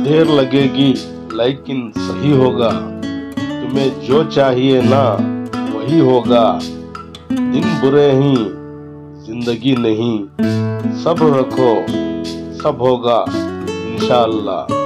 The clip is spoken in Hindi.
देर लगेगी लेकिन सही होगा। तुम्हें जो चाहिए ना वही होगा। दिन बुरे ही जिंदगी नहीं, सब्र रखो सब होगा इंशाअल्लाह।